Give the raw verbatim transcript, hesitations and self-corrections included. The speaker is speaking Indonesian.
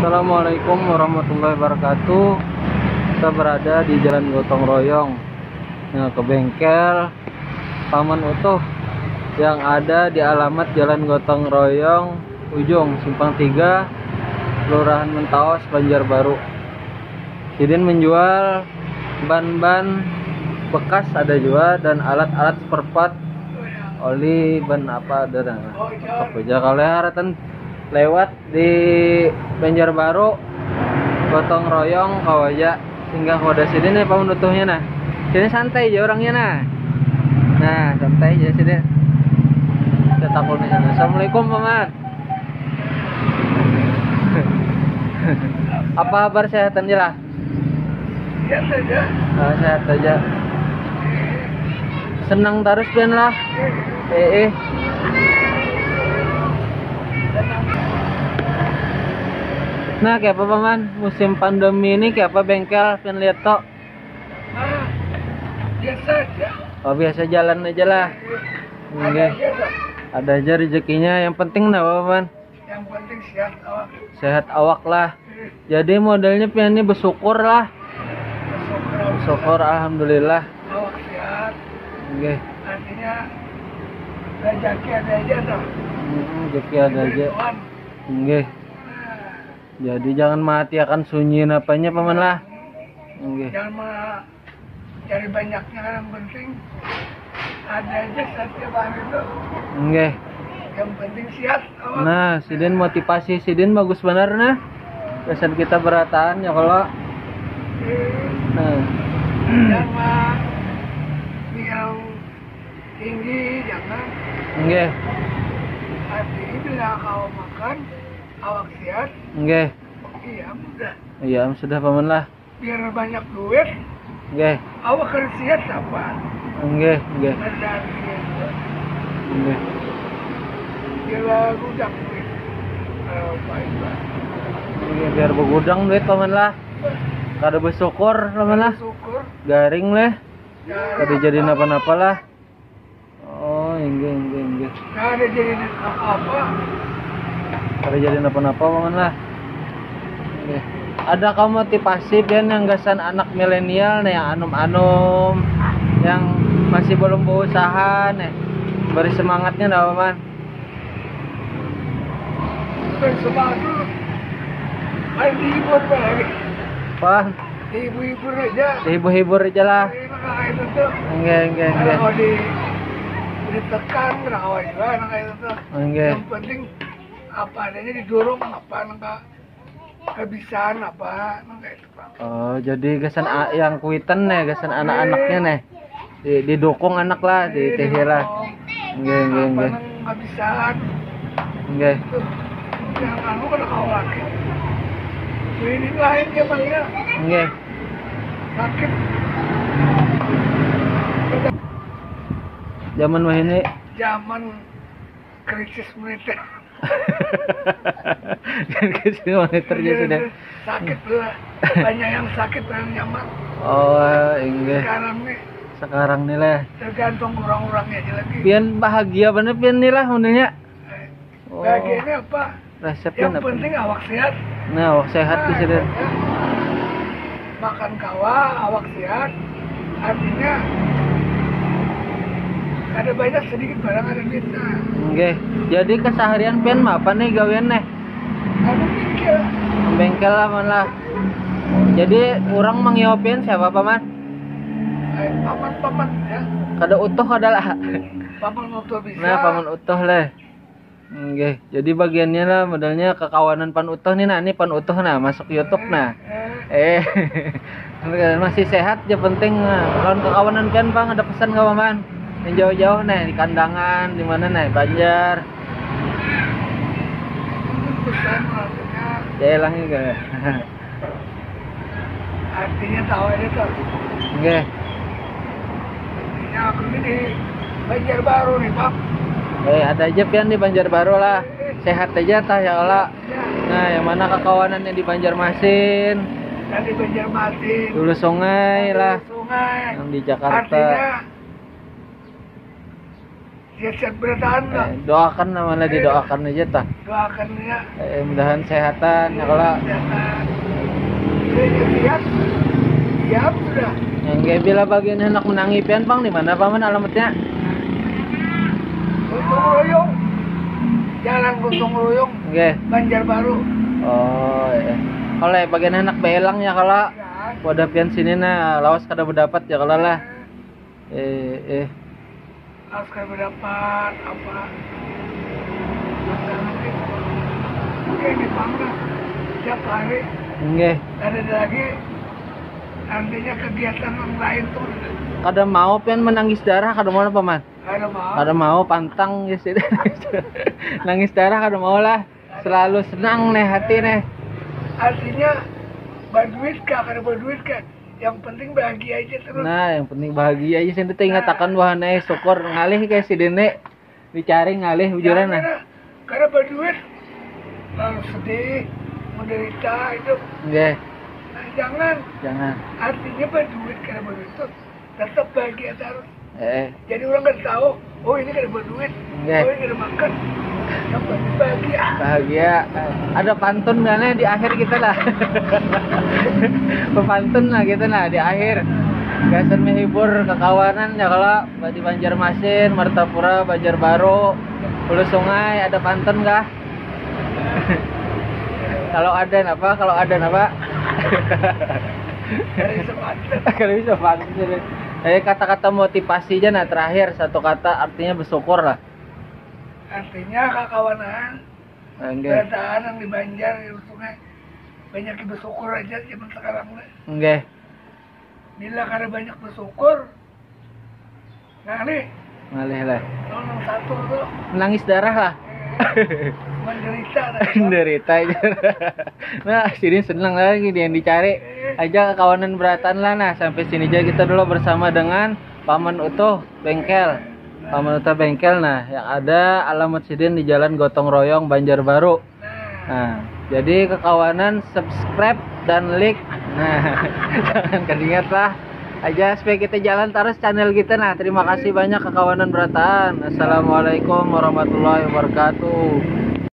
Assalamualaikum warahmatullahi wabarakatuh. Kita berada di Jalan Gotong Royong, nah, ke bengkel Paman Utuh yang ada di alamat Jalan Gotong Royong ujung Simpang tiga, Kelurahan Mentaos, Banjarbaru. Sidin menjual ban-ban bekas ada juga, dan alat-alat spare part, oli, ban apa ada. Apa aja kalau haratan lewat di Banjarbaru Gotong Royong kawaja singgah wadah sini nih Paman Utuhnya. Nah sini santai aja orangnya. Nah nah santai aja sini. Kita takutnya. Assalamualaikum Paman. Apa kabar, sehatan jelas? Sehat saja. Ah, sehat aja. Senang terus ben lah. Eh eh. Nah, kayak apa Paman? Musim pandemi ini kayak apa bengkel? Pengen lihat tok. Ah, biasa aja. Oh, biasa jalan aja lah. Ada Oke. aja dah. Ada aja rezekinya. Yang penting nah Paman, Yang penting sehat awak. sehat awak lah. Jadi modelnya pengennya bersyukur lah. Bersyukur alhamdulillah. Awak sehat. Oke. Artinya rezeki ada aja dah. Hmm, rezeki ada Dari aja. Tuhan. Oke. Jadi jangan mati akan sunyi apanya Paman lah. Oke. Jangan mah cari banyaknya, yang penting ada aja setiap hari itu. Oke. Yang penting sehat awak. Nah, Sidin motivasi Sidin bagus benar nah. Kesan kita berataan ya kalau. Nah. Jangan mah yang tinggi, jangan. Oke. Artinya bila kau makan awak sehat, Oke. iya mudah. Iya, sudah Paman lah. Biar banyak duit, Oke. awak harus sehat apa? Oke, oke. Ngendang gitu. Oke. Bila gudang duit. Oh, baik-baik. Oke, biar begudang duit Paman lah. Kada bersyukur Paman lah. Syukur. Garing lah. Nggak Kada jadi napa-napa lah. Oh, inge inge inge. nggak ada jadi apa-apa. Kada jadi napa-napa Paman lah. Oke. Ada kau motivasi pian yang gasan anak milenial nih, yang anum-anum, yang masih belum berusaha nih, beri semangatnya dah Paman. Bukan semangat dulu. Main dihibur Pak, lagi. Pan, Dihibur-hibur aja. dihibur-hibur aja lah. Ini mah kayak itu tuh. Enggak, enggak, enggak. Kalau di ditekan, rawat juga nah kayak itu tuh. Enggak. Yang penting apa adanya didorong, apa nggak kebiasaan apa nah kayak itu Pak. Oh, jadi gasan a- yang kuitan nih, gasan anak-anaknya nih. Di, didukung anak lah, di teh lah. Enggak, enggak, Apa enggak. nang kebiasaan. Enggak. Yang anu kan kau lagi. Ini lain ya Bang ya. Enggak. Sakit. Zaman mah ini Zaman krisis moneter. kan kesini monitor aja sudah. Sakit lah. Banyak yang sakit, banyak yang nyaman. Oh, enggak. Sekarang nih Sekarang nih lah. tergantung orang-orangnya aja lagi. Pian bahagia bener pian nih lah menurutnya. Oh, Bagiannya apa? resepnya Yang apa? penting awak sehat. Nah, awak sehat Nah, tuh sudah. ya. Makan kawa, awak sehat. Artinya ada banyak sedikit barang ada duitnya. Enggak. Jadi keseharian pian mah apa nih gawean nih? Ada pikir. Bengkel lah man lah. Jadi orang mangiopin siapa Paman? Eh, paman-paman ya. Kada utuh adalah. Paman motor bisa. Nah, Paman utuh lah. Oke, jadi bagiannya lah modalnya kekawanan Pan Utuh nih, nah ini Pan Utuh nah masuk YouTube nah. Eh, Eh, masih sehat ya penting. Nah, lawan kekawanan pian Bang, ada pesan nggak Paman? Yang jauh-jauh nih di kandangan di mana nih Banjar. pesan artinya, Ya lagi gak? artinya tahu aja tuh. Oke. Artinya aku ini di Banjarbaru nih Pak. Eh, ada aja pian di Banjarbaru lah. Sehat aja tah ya Allah. Ya, Nah, yang mana kekawanannya di Banjarmasin, dan di Banjarmasin. Hulu Sungai lah, Sungai. yang di Jakarta. Artinya Siap-siap berataan lah. Eh, doakan namanya didoakan aja tah. Doakan ya. Eh, mudahan sehatan ya kalau Kesehatan. Udah siap. Siap sudah. yang kayak bila bagian hendak menangi pian pang di mana paman alamatnya? Gunung Royong. Jalan Gunung Royong. Oke. Banjarbaru. Oh iya. Kalau bagian hendak belang ya kalau Ya. wadah pian sini nah lawas kada berdapat ya kalau lah. Eh eh Harus kan berdapat apa? Oke, ini pangkat. Tiap hari. nggih. Ada lagi nantinya kegiatan yang lain tuh. Kada mau pian menangis darah kada mau paman. Ada mau. Kada mau pantang ya sih. Nangis darah kada mau lah. Selalu senang nih hati nih. Artinya berduit kah, kada berduit kan? Yang penting bahagia aja terus. Nah, yang penting bahagia aja sih teh ngatakan wahana syukur ngalih kayak si Dene dicari ngalih bujuran nah. Karena, karena berduit lalu sedih, menderita itu. Nggih, Nah, jangan. jangan. Artinya berduit karena berduit itu tetap bahagia terus. Eh, Jadi orang nggak tahu, oh ini kada berduit, Nggih. oh ini kada makan. Yang penting bahagia. bahagia. Eh, Ada pantun mana di akhir kita lah. Pepantun lah gitu nah di akhir. Gasan menghibur kekawanan ya kalau di Banjarmasin, Martapura, Banjarbaru, Hulu Sungai ada pantun kah? Kalau ada apa? Kalau ada apa? Dari semata. Kalau bisa pantun. Eh kata-kata motivasi aja nah terakhir satu kata artinya bersyukur lah. Artinya kakawanan, Enggak. berataan yang di Banjar, di Sungai, banyak yang bersyukur aja zaman sekarang. Enggak. Bila kada banyak bersyukur, nah nih, Ngalih lah. nomor satu tuh Menangis darah lah. menderita. Menderita aja. Nah, sini senang lagi dia yang dicari. Aja kawanan beratan lah. Nah, sampai sini aja kita dulu bersama dengan Paman Utuh Bengkel. Paman Utuh Bengkel. Nah, yang ada alamat sidin di Jalan Gotong Royong Banjarbaru. Nah, jadi kekawanan subscribe dan like. Nah, jangan keringat lah. Aja supaya kita jalan terus channel kita. Nah, terima kasih banyak kekawanan berataan. Assalamualaikum warahmatullahi wabarakatuh.